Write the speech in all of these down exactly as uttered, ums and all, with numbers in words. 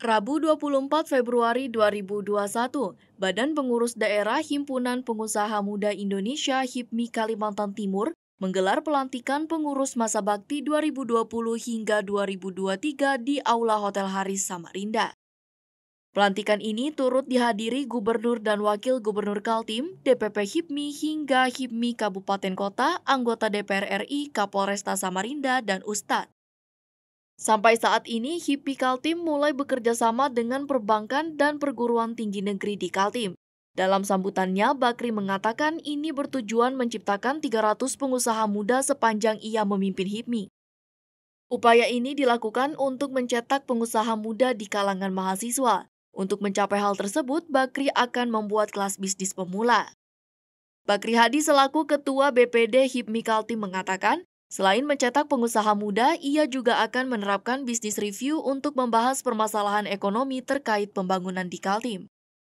Rabu dua puluh empat Februari dua ribu dua puluh satu, Badan Pengurus Daerah Himpunan Pengusaha Muda Indonesia (HIPMI) Kalimantan Timur menggelar pelantikan pengurus masa bakti dua ribu dua puluh hingga dua ribu dua puluh tiga di Aula Hotel Haris Samarinda. Pelantikan ini turut dihadiri Gubernur dan Wakil Gubernur Kaltim, D P P HIPMI hingga HIPMI Kabupaten Kota, anggota D P R R I, Kapolresta Samarinda, dan Ustadz. Sampai saat ini, HIPMI Kaltim mulai bekerja sama dengan perbankan dan perguruan tinggi negeri di Kaltim. Dalam sambutannya, Bakri mengatakan ini bertujuan menciptakan tiga ratus pengusaha muda sepanjang ia memimpin HIPMI. Upaya ini dilakukan untuk mencetak pengusaha muda di kalangan mahasiswa. Untuk mencapai hal tersebut, Bakri akan membuat kelas bisnis pemula. Bakri Hadi selaku Ketua B P D HIPMI Kaltim mengatakan, selain mencetak pengusaha muda, ia juga akan menerapkan bisnis review untuk membahas permasalahan ekonomi terkait pembangunan di Kaltim.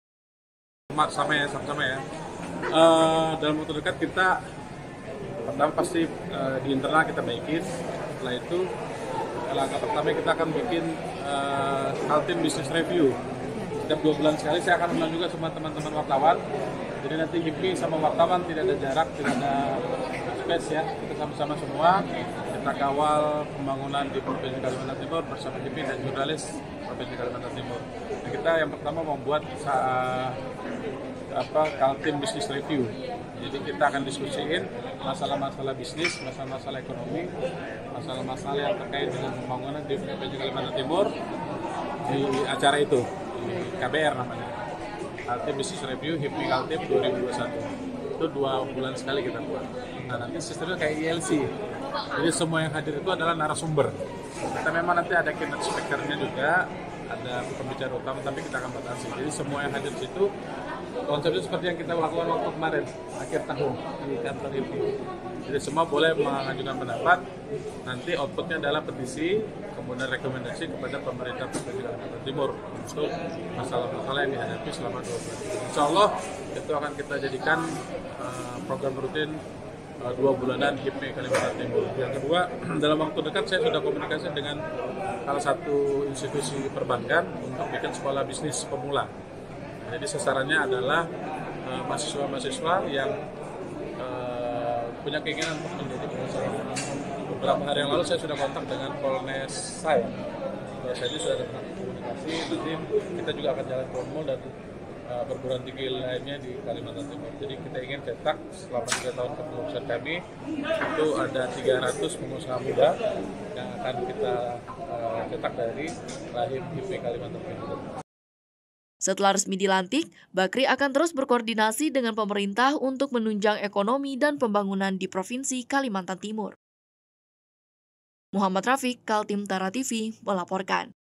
Sama ya, sama-sama ya. Uh, dalam waktu dekat kita pertama pasti uh, di internal kita baikin. Setelah itu langkah pertama kita akan bikin uh, Kaltim Business Review. Setiap dua bulan sekali saya akan undang juga sama teman-teman wartawan. Jadi nanti HIPMI sama wartawan tidak ada jarak, tidak ada space ya. Kita sama-sama semua kita kawal pembangunan di Provinsi Kalimantan Timur bersama HIPMI dan jurnalis Provinsi Kalimantan Timur. Nah, kita yang pertama membuat uh, apa Kaltim Business Review. Jadi kita akan diskusiin masalah-masalah bisnis, masalah-masalah ekonomi, masalah-masalah yang terkait dengan pembangunan di Provinsi Kalimantan Timur di acara itu, di K B R namanya. Kaltim Business Review HIPMI Kaltim dua ribu dua puluh satu. Itu dua bulan sekali kita buat. Nah, nanti sistemnya kayak I L C. Jadi semua yang hadir itu adalah narasumber. Kita memang nanti ada keynote speaker-nya juga, ada pembicara utama, tapi kita akan batasi. Jadi semua yang hadir di situ, konsepnya seperti yang kita lakukan waktu kemarin, akhir tahun di kantor HIPMI. Jadi semua boleh mengajukan pendapat, nanti outputnya adalah petisi, kemudian rekomendasi kepada pemerintah Provinsi Kalimantan Timur untuk masalah-masalah yang dihadapi selama dua bulan. Insya Allah itu akan kita jadikan uh, program rutin uh, dua bulanan HIPMI Kalimantan Timur. Yang kedua, dalam waktu dekat saya sudah komunikasi dengan salah satu institusi perbankan untuk bikin sekolah bisnis pemula. Jadi sasarannya adalah uh, mahasiswa-mahasiswa yang uh, punya keinginan untuk menjadi pengusaha. Beberapa hari yang lalu saya sudah kontak dengan Polres saya. Polres saya ini sudah ada komunikasi, nanti kita juga akan jalan formal dan uh, perguruan tinggi lainnya di Kalimantan Timur. Jadi kita ingin cetak selama tiga tahun kepengurusan kami, itu ada tiga ratus pengusaha muda yang akan kita uh, cetak dari rahim HIPMI Kalimantan Timur. Setelah resmi dilantik, Bakri akan terus berkoordinasi dengan pemerintah untuk menunjang ekonomi dan pembangunan di Provinsi Kalimantan Timur. Muhammad Rafiq, Kaltim Tara T V, melaporkan.